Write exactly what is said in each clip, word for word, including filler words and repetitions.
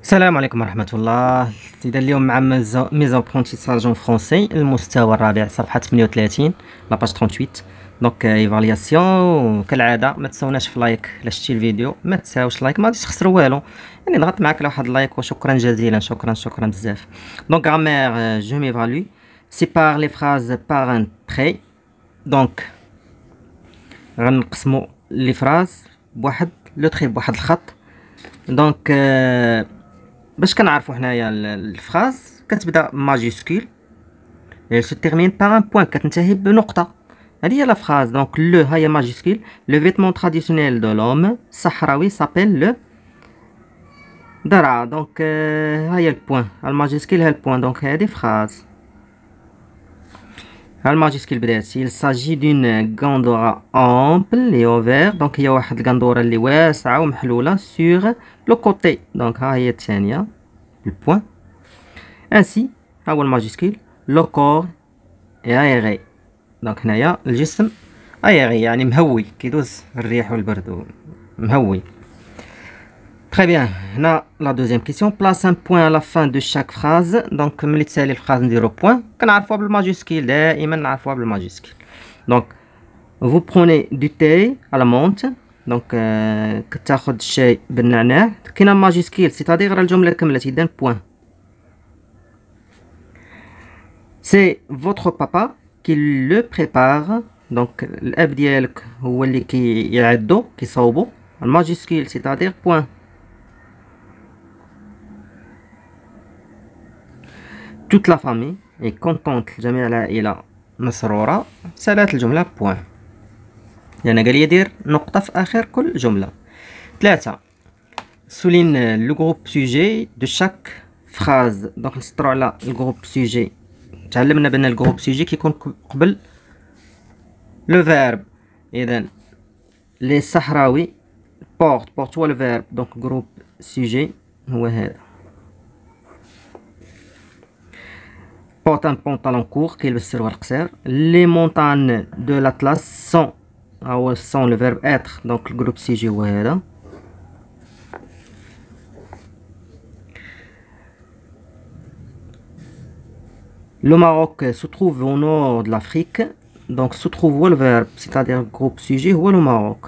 السلام عليكم ورحمة الله. إذا اليوم مع ميزو بخونتيساج اون فرونسي المستوى الرابع صفحة ثمانية وثلاثين لاباج ثمانية وثلاثين. دونك ايفالياسيون كالعادة ما تنسوناش في لايك الا شفتي الفيديو، ما تنساوش لايك، ما غاديش تخسروا والو، يعني نضغط معاك على واحد لايك وشكرا جزيلا. شكرا شكرا بزاف. دونك غرامير جو ميفالو سيبار لي فراز بار ان تري. دونك غنقسمو لي فراز بواحد لو تري بواحد الخط. دونك باش كنعرفوا حنايا الفراز كتبدا ماجيسكول et se termine par un point كتنتهي بنقطة. هذه هي لا فراز. دونك لو هي ماجيسكول. لو فيتمون تراديسيونيل دو لوم الصحراوي سابيل لو درع. دونك ها هي البوان الماجيسكول ها البوان. دونك هذه فراز. ها الماجيسكول بداتي. il s'agit d'une غاندورا امبل et ouverte. دونك هي واحد الغاندورا اللي واسعة ومحلولة sur لو كوتي. دونك ها هي الثانية البوان. انسي ها هو الماجيسكول لو كور اي ايغي. دونك هنايا الجسم ايغي يعني مهوي، كيدوز الريح والبرد مهوي. تري بيان. هنا لا دوزيام كيسيون بلاس ان بوين على فان دو شاك فراز. دونك ملي تسالي الفراز نديرو بوين، كنعرفوها بالماجيسكول، دائما نعرفوها بالماجيسكول. دونك vous prenez du thé à la menthe. دونك كتاخد الشاي بالنعناع. كاينه ماجيسكول سيتادير الجمله كملت اذا بوين. سي فوتر بابا كي لو بريبار. دونك الاب ديالك هو اللي كيعدو كيصاوبو. الماجيسكول سيتادير بوين. toute la famille est contente. جميع العائلة مسرورة. سالات الجملة بوين، يعني قال لي دير نقطة في آخر كل جملة. ثلاثة souligne le groupe sujet de chaque phrase. دونك نسطرو على الجروب سوجي. تعلمنا بأن الجروب سوجي كيكون قبل لو فيرب. إذن لي صحراوي بورت بورت هو الفيرب. دونك جروب سوجي هو هذا. porte un pantalon court كيلبس سروال قصير. les montagnes de l'Atlas sont هو sont le verbe être. دونك الجروب سيجي هو هذا. le Maroc se trouve au nord de l'Afrique. donc se trouve هو le verbe c'est-à-dire groupe sujet هو le Maroc.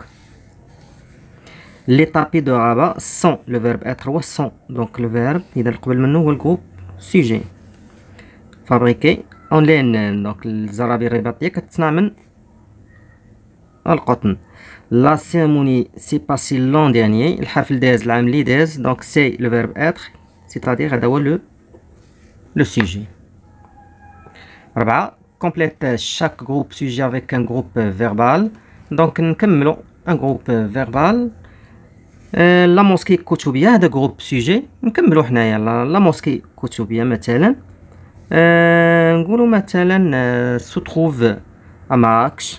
les tapis de Rabat sont le verbe être هو sont. donc le verbe إذا قبل منه هو الجروب sujet. فابريكي اون لين. دونك الزرابي الرباطية كتصنع من القطن. لا سيرموني سي باسي لون ديرنيي. الحفل داز العام لي داز. دونك سي لو فيرب اتر سيتادير هذا هو لو لو سوجي. أربعة كومبليت شاك جروب سوجي افيك ان جروب فيربال. دونك نكملو ان جروب فيربال. لا موسكي كتبية هذا جروب سوجي. نكملو حنايا لا موسكي كتبية مثلا. أه نقولوا مثلا سو تروف ا ماراكش.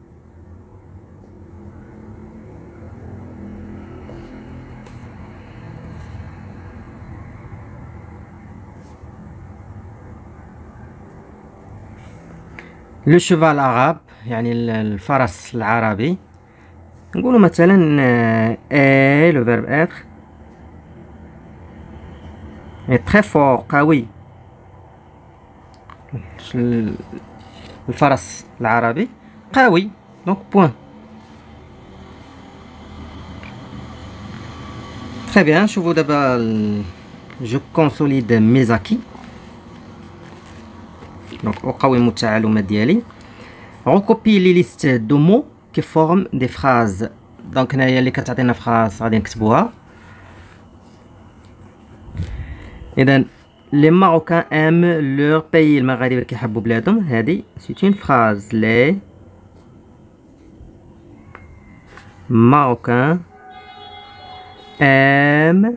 لو شوفال عرب يعني الفرس العربي. نقولوا مثلا اي لو فيرب اتر اي تري فور قوي. الفرس العربي قوي. دونك بوين. تري بيان. شوفوا دابا جو كونسوليد ميزاكي. دونك اقوم التعلم ديالي. ريكوبي لي ليست دو مو كي فورم دي فراز. دونك هنايا اللي كتعطينا فراز غادي نكتبوها. اذا les Marocains aiment leur pays. المغاربة كيحبوا بلادهم. هذه c'est une phrase. les Marocains aiment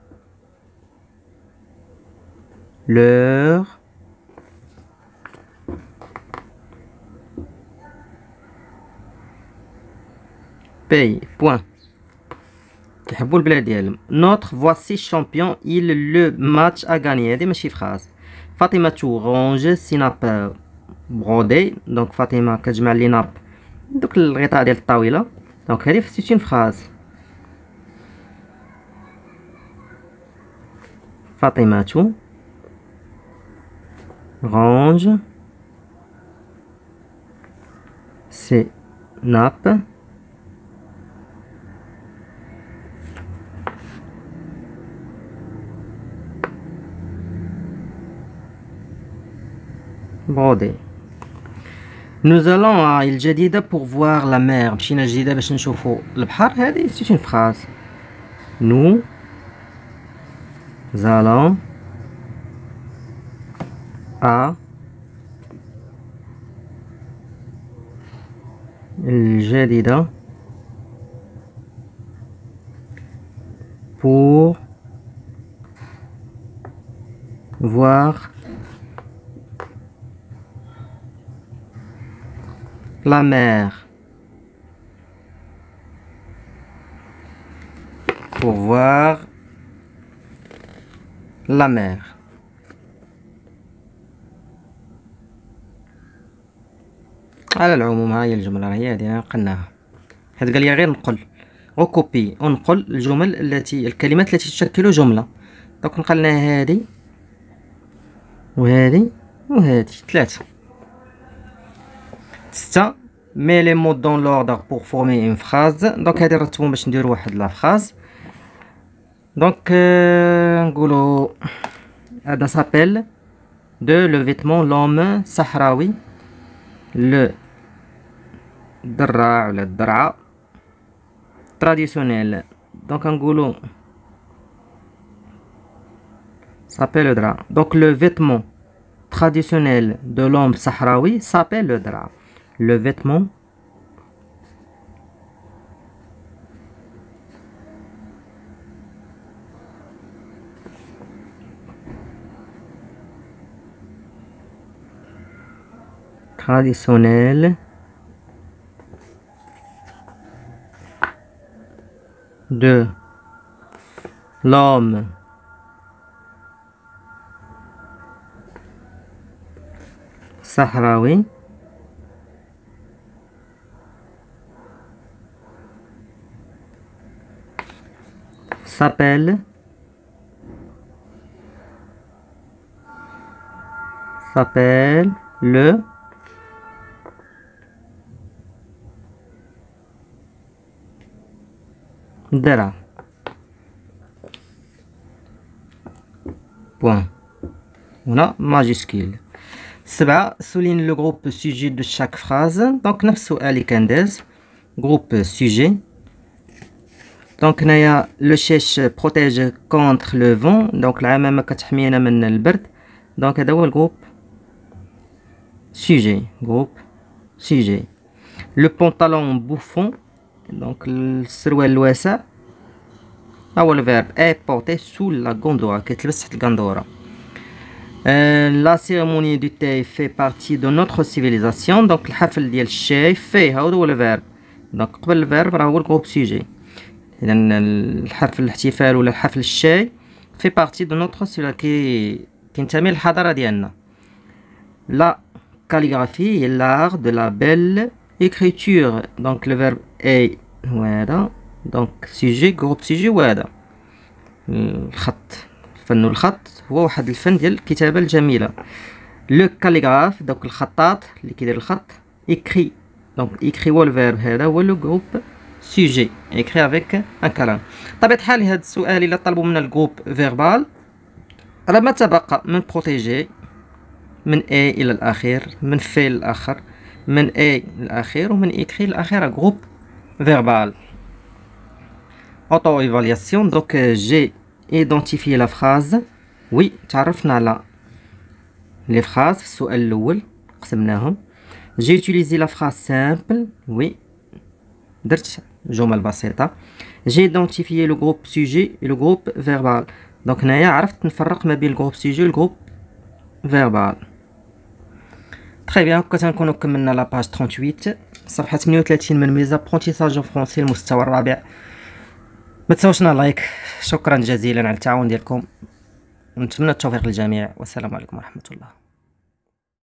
leur pays. point. كيحبوا البلاد ديالهم. نوتر فواسي شامبيون il لو ماتش ا غاني. هادي ماشي فراز. فاطمه تو رونج سي ناب برودي. دونك فاطمه كتجمع لي ناب دوك الغطاء ديال الطاوله. دونك هادي سي اون فراز. فاطمة range ses nappes brodées. Nous allons à Il Jadida pour voir la mer. مشينا الجديدة باش نشوفوا البحر. هذه c'est une phrase. Nous allons à Il Jadida pour voir la mer. Pour voir la mer. على العموم هاي الجملة هي هذه قلناها. هاد قال لي غير نقل وكوبي ونقل الجمل التي الكلمات التي تشكل جملة. دونك نقلنا هذه وهذه وهذه ثلاثة. ستة mets les mots dans l'ordre pour former une phrase. دونك هذه نرتبهم باش نديرو واحد لا phrase. دونك نقولو هذا s'appelle de le vêtement l'homme sahraoui le الدراع ولا الدرعة traditionnel. دونك نقولو s'appelle le drap. Donc le vêtement traditionnel de l'homme sahraoui s'appelle le drap. Le vêtement traditionnel de l'homme sahraoui s'appelle s'appelle le drap. Point. On a majuscule. سبعة souligne le groupe sujet de chaque phrase. Donc نفس السؤال اللي كان داز groupe sujet. دونك هنايا لو شيش بروتيج كونتر لو فون. دونك العمامة كتحمينا من البرد. دونك هذا هو الجروب سوجي. جروب سوجي. لو بونطالون بوفون. دونك السروال الواسع هو الفيرب اي بورتي سو لا غوندورا كيتلبس تحت الغندورة. لا سيرموني دو تاي في بارتي دو نوتر سيفيليزاسيون. دونك الحفل ديال الشاي في هذا هو الفيرب. دونك قبل الفيرب راه هو الجروب سوجي. إذا الحفل الاحتفال ولا الحفل الشاي في بارتي دو نوتر سيلا كي كينتمي للحضارة ديالنا. لا كاليغرافي هي لار دو لا بيل écriture. دونك لو فيرب اي هو هذا. دونك سيجي جروب سيجي وهذا الخط. فن الخط هو واحد الفن ديال الكتابة الجميلة. لو كاليغراف دونك الخطاط اللي كيدير الخط. écrit دونك écrit هو الفيرب هذا هو لو جروب سوجي écrit avec un كلام. طبيعة الحال هذا السؤال إلا طلبوا منا الجروب فيربال راه ما تبقى من بروتيجي من اي الى الاخير من في للاخر من اي للاخير ومن écrit للاخير جروب فيربال. auto évaluation. donc j'ai identifié la phrase. oui تعرفنا على les phrases في السؤال الأول قسمناهم. j'ai utilisé la phrase simple. oui درت جمل بسيطة. j'ai identifié le groupe sujet et le groupe verbal. donc هنايا عرفت نفرق ما بين الجروب سوجي والجروب فيربال. تري بيان. هكا تنكونو كملنا لا باج ثمانية وثلاثين صفحة ثمانية وثلاثين من ميزابرونتيساج فرونسي المستوى الرابع. ما تنساوشنا لايك. شكرا جزيلا على التعاون ديالكم ونتمنى التوفيق للجميع والسلام عليكم ورحمة الله.